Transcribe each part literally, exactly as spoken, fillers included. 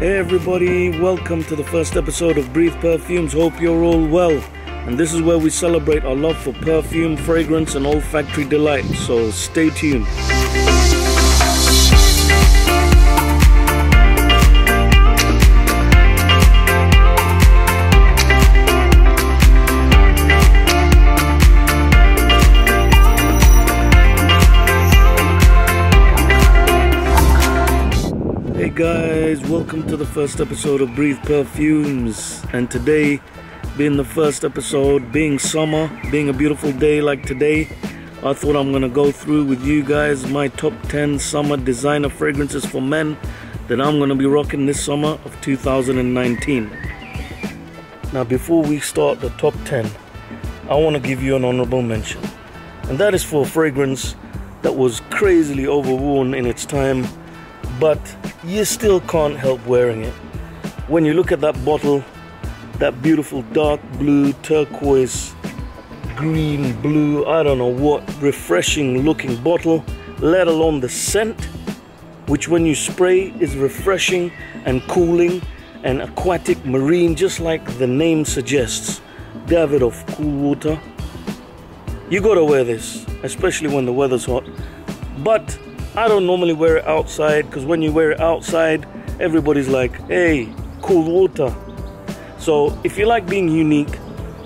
Hey everybody, welcome to the first episode of Breathe Perfumes. Hope you're all well. And this is where we celebrate our love for perfume, fragrance and olfactory delight. So stay tuned. Hey guys, welcome to the first episode of Breathe Perfumes. And today, being the first episode, being summer, being a beautiful day like today, I thought I'm gonna go through with you guys my top ten summer designer fragrances for men that I'm gonna be rocking this summer of two thousand nineteen. Now before we start the top ten, I want to give you an honorable mention. And that is for a fragrance that was crazily overworn in its time, but you still can't help wearing it. When you look at that bottle, that beautiful dark blue, turquoise, green, blue, I don't know what, refreshing looking bottle, let alone the scent, which when you spray is refreshing and cooling and aquatic marine, just like the name suggests. Davidoff Cool Water. You gotta wear this, especially when the weather's hot. But I don't normally wear it outside, because when you wear it outside, everybody's like, hey, cool water. So if you like being unique,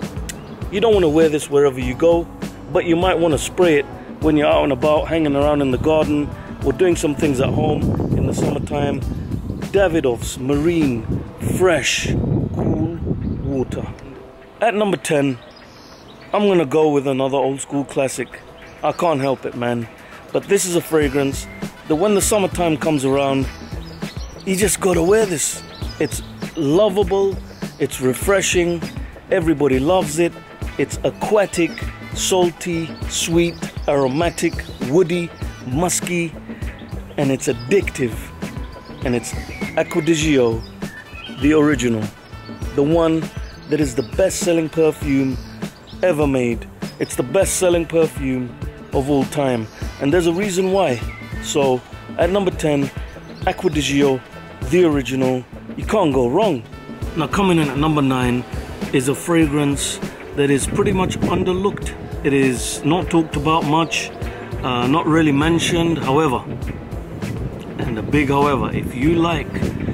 you don't want to wear this wherever you go, but you might want to spray it when you're out and about, hanging around in the garden, or doing some things at home in the summertime. Davidoff's Marine Fresh Cool Water. At number ten, I'm going to go with another old school classic. I can't help it, man. But this is a fragrance that when the summertime comes around, you just gotta wear this. It's lovable, it's refreshing, everybody loves it. It's aquatic, salty, sweet, aromatic, woody, musky, and it's addictive. And it's Acqua di Gio, the original. The one that is the best-selling perfume ever made. It's the best-selling perfume of all time. And there's a reason why. So at number ten, Acqua di Gio, the original. You can't go wrong. Now coming in at number nine is a fragrance that is pretty much underlooked. It is not talked about much, uh, not really mentioned. However, and a big however, if you like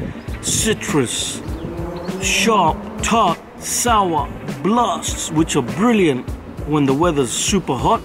citrus, sharp, tart, sour blasts, which are brilliant when the weather's super hot,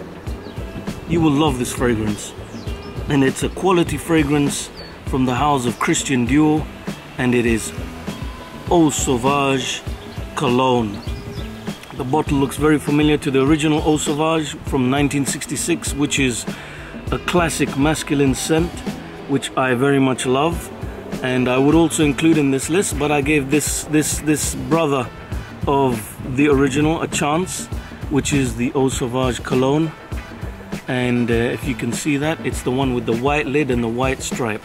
you will love this fragrance. And it's a quality fragrance from the house of Christian Dior, and it is Eau Sauvage Cologne. The bottle looks very familiar to the original Eau Sauvage from nineteen sixty-six, which is a classic masculine scent, which I very much love. And I would also include in this list, but I gave this this this brother of the original a chance, which is the Eau Sauvage Cologne. And uh, if you can see that, it's the one with the white lid and the white stripe.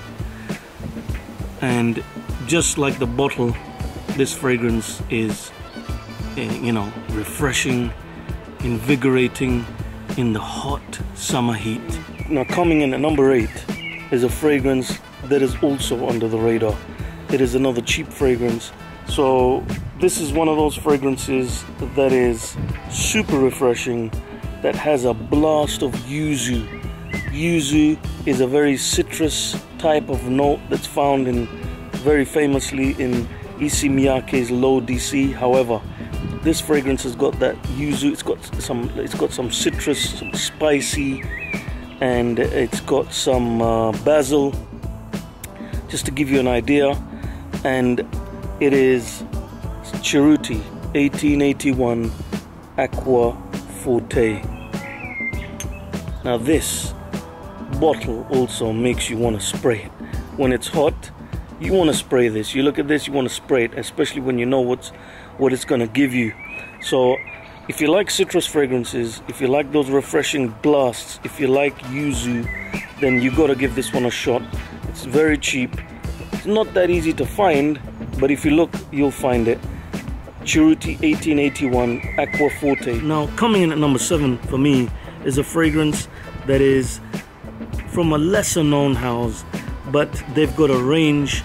And just like the bottle, this fragrance is, uh, you know, refreshing, invigorating in the hot summer heat. Now coming in at number eight is a fragrance that is also under the radar. It is another cheap fragrance. So this is one of those fragrances that is super refreshing, that has a blast of yuzu. Yuzu is a very citrus type of note that's found in very famously in Issey Miyake's Low D C. However, this fragrance has got that yuzu. It's got some. It's got some citrus, some spicy, and it's got some uh, basil. Just to give you an idea, and it is Cerruti eighteen eighty-one Aqua Forte. Now this bottle also makes you want to spray it. When it's hot, you want to spray this. You look at this, you want to spray it, especially when you know what's what it's going to give you. So if you like citrus fragrances, if you like those refreshing blasts, if you like yuzu, then you got to give this one a shot. It's very cheap. It's not that easy to find, but if you look, you'll find it. Cerruti eighteen eighty-one Aqua Forte. Now coming in at number seven for me is a fragrance that is from a lesser known house, but they've got a range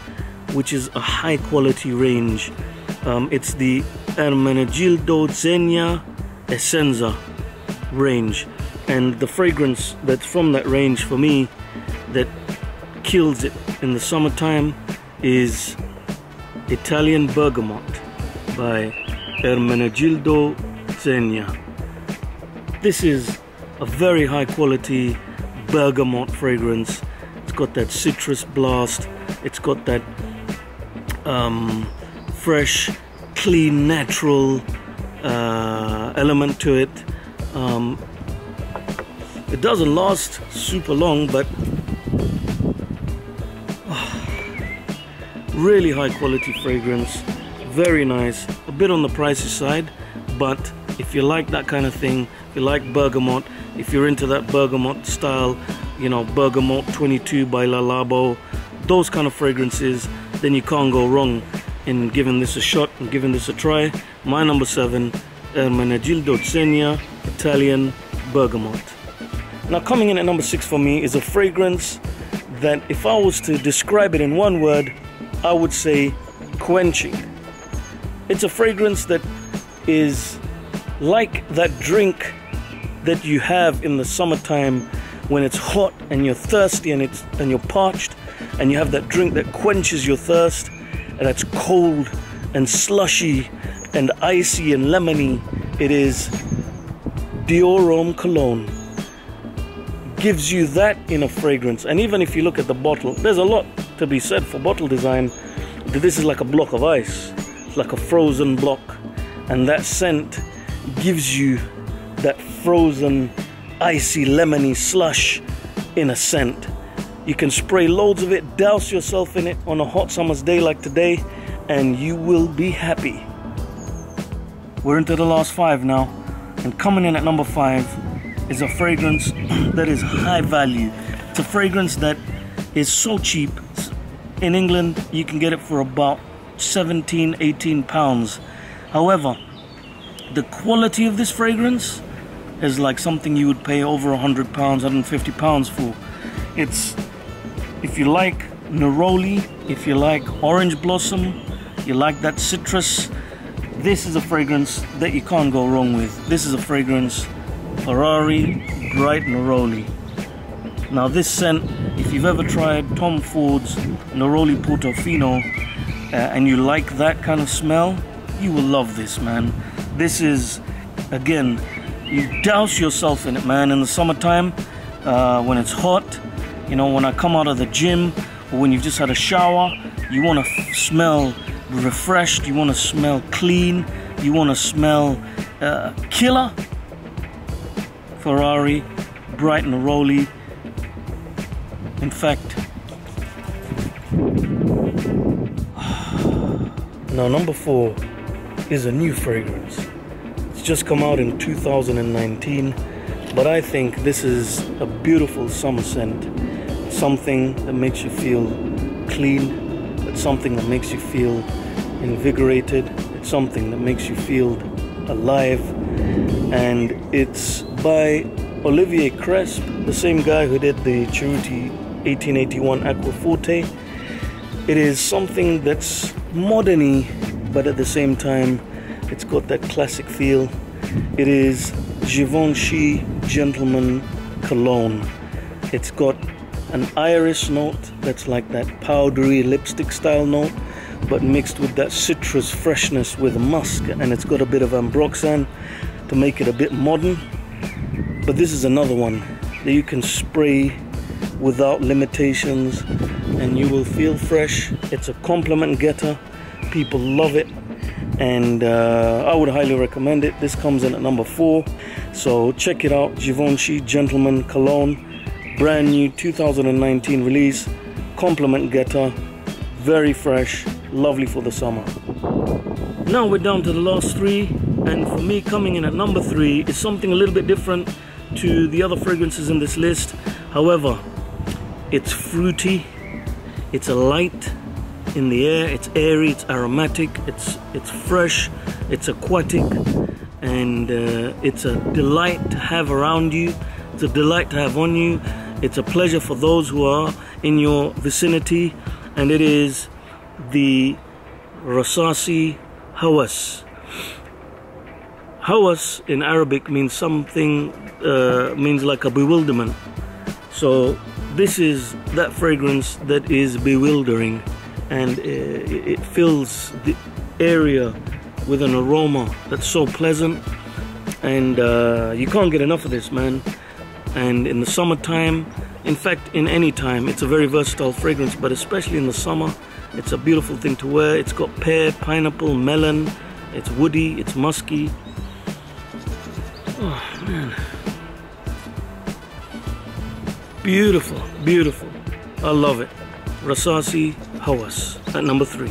which is a high quality range. Um, it's the Ermenegildo Zegna Essenza range, and the fragrance that's from that range for me that kills it in the summertime is Italian Bergamot by Ermenegildo Zegna. This is a very high quality bergamot fragrance. It's got that citrus blast, it's got that um, fresh, clean, natural uh, element to it. Um, it doesn't last super long, but oh, really high quality fragrance, very nice. A bit on the pricey side, but if you like that kind of thing, if you like bergamot, if you're into that bergamot style, you know, Bergamot twenty-two by Le Labo, those kind of fragrances, then you can't go wrong in giving this a shot and giving this a try. My number seven, Ermenegildo Zegna Italian Bergamot. Now, coming in at number six for me is a fragrance that, if I was to describe it in one word, I would say quenching. It's a fragrance that is like that drink that you have in the summertime when it's hot and you're thirsty and it's and you're parched, and you have that drink that quenches your thirst, and that's cold and slushy and icy and lemony. It is Dior Homme Cologne. Gives you that in a fragrance. And even if you look at the bottle, there's a lot to be said for bottle design. This is like a block of ice. It's like a frozen block, and that scent gives you that frozen, icy, lemony slush in a scent. You can spray loads of it, douse yourself in it on a hot summer's day like today, and you will be happy. We're into the last five now, and coming in at number five is a fragrance that is high value. It's a fragrance that is so cheap. In England, you can get it for about seventeen, eighteen pounds. However, the quality of this fragrance is like something you would pay over a hundred pounds, one hundred fifty pounds for. It's, if you like neroli, if you like orange blossom, you like that citrus, this is a fragrance that you can't go wrong with. This is a fragrance, Ferrari Bright Neroli. Now this scent, if you've ever tried Tom Ford's Neroli Portofino uh, and you like that kind of smell, you will love this, man. This is, again, you douse yourself in it, man, in the summertime uh, when it's hot. You know, when I come out of the gym or when you've just had a shower, you want to smell refreshed, you want to smell clean, you want to smell uh, killer. Ferrari Bright Neroli. In fact, now number four is a new fragrance. It's just come out in two thousand nineteen, but I think this is a beautiful summer scent. Something that makes you feel clean. It's something that makes you feel invigorated. It's something that makes you feel alive. And it's by Olivier Cresp, the same guy who did the Cerruti eighteen eighty-one Aquaforte. It is something that's modern-y, but at the same time, it's got that classic feel. It is Givenchy Gentleman Cologne. It's got an iris note that's like that powdery lipstick style note, but mixed with that citrus freshness with musk, and it's got a bit of ambroxan to make it a bit modern. But this is another one that you can spray without limitations and you will feel fresh. It's a compliment getter. People love it, and uh, I would highly recommend it. This comes in at number four, so check it out. Givenchy Gentleman Cologne, brand new two thousand nineteen release, compliment getter, very fresh, lovely for the summer. Now we're down to the last three, and for me, coming in at number three is something a little bit different to the other fragrances in this list. However, it's fruity, it's a light in the air, it's airy, it's aromatic, it's it's fresh, it's aquatic, and uh, it's a delight to have around you. It's a delight to have on you. It's a pleasure for those who are in your vicinity, and it is the Rasasi Hawas. Hawas in Arabic means something, uh, means like a bewilderment. So this is that fragrance that is bewildering, and it fills the area with an aroma that's so pleasant, and uh, you can't get enough of this, man. And in the summertime, in fact in any time, it's a very versatile fragrance, but especially in the summer, it's a beautiful thing to wear. It's got pear, pineapple, melon, it's woody, it's musky. Oh man, beautiful, beautiful. I love it. Rasasi Hawas at number three.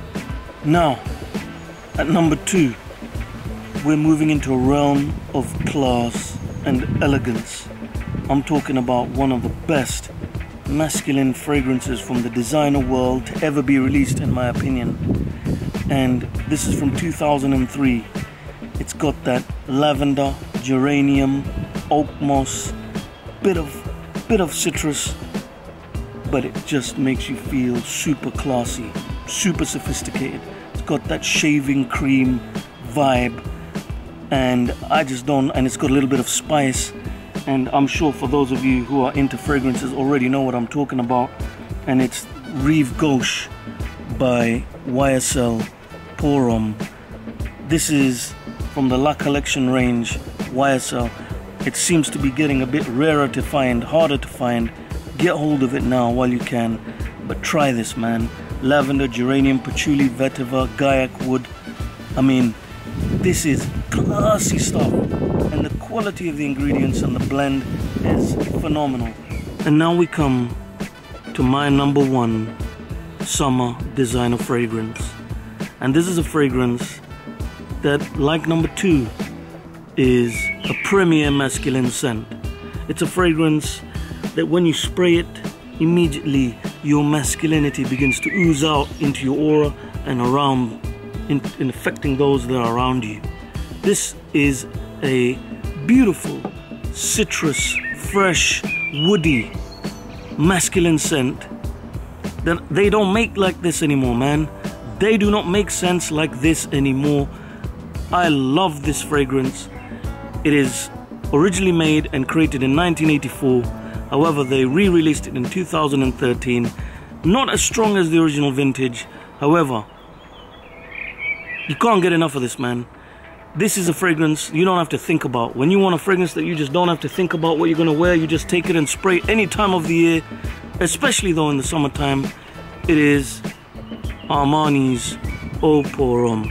Now, at number two, we're moving into a realm of class and elegance. I'm talking about one of the best masculine fragrances from the designer world to ever be released, in my opinion. And this is from two thousand three. It's got that lavender, geranium, oak moss, bit of bit of citrus, but it just makes you feel super classy, super sophisticated. It's got that shaving cream vibe, and I just don't, and it's got a little bit of spice. And I'm sure for those of you who are into fragrances already know what I'm talking about. And it's Rive Gauche by Y S L Pour Homme. This is from the La Collection range, Y S L. It seems to be getting a bit rarer to find, harder to find. Get hold of it now while you can. But try this, man. Lavender, geranium, patchouli, vetiver, gaiac wood. I mean, this is classy stuff. And the quality of the ingredients and the blend is phenomenal. And now we come to my number one summer designer fragrance. And this is a fragrance that, like number two, is a premier masculine scent. It's a fragrance that when you spray it, immediately your masculinity begins to ooze out into your aura and around, in, in affecting those that are around you. This is a beautiful, citrus, fresh, woody, masculine scent that they don't make like this anymore, man. They do not make scents like this anymore. I love this fragrance. It is originally made and created in nineteen eighty-four. However, they re-released it in two thousand thirteen. Not as strong as the original vintage. However, you can't get enough of this, man. This is a fragrance you don't have to think about. When you want a fragrance that you just don't have to think about what you're going to wear, you just take it and spray it any time of the year, especially though in the summertime. It is Armani's Eau Pour Homme.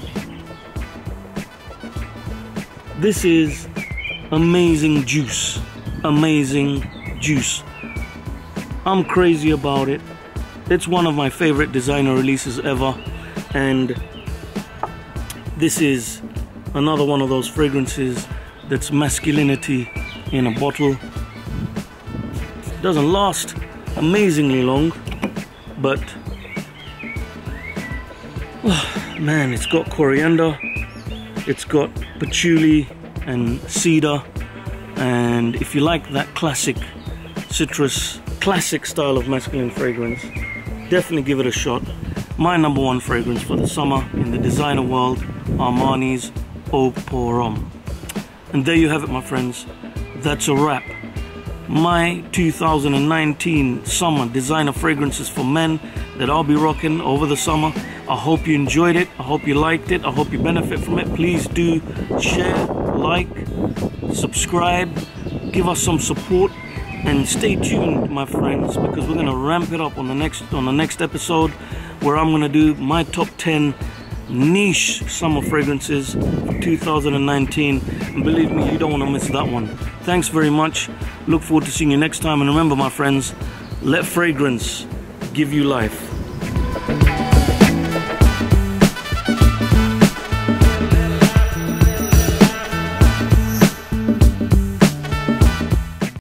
This is amazing juice. Amazing juice. I'm crazy about it. It's one of my favorite designer releases ever. And this is another one of those fragrances that's masculinity in a bottle. It doesn't last amazingly long, but oh, man, it's got coriander, it's got patchouli and cedar, and if you like that classic citrus, classic style of masculine fragrance, definitely give it a shot. My number one fragrance for the summer in the designer world, Armani's Eau Pour Homme. And there you have it, my friends. That's a wrap. My two thousand nineteen summer designer fragrances for men that I'll be rocking over the summer. I hope you enjoyed it. I hope you liked it. I hope you benefit from it. Please do share, like, subscribe, give us some support, and stay tuned, my friends, because we're gonna ramp it up on the next on the next episode, where I'm gonna do my top ten niche summer fragrances for two thousand nineteen, and believe me, you don't want to miss that one. Thanks very much. Look forward to seeing you next time, and remember, my friends, let fragrance give you life.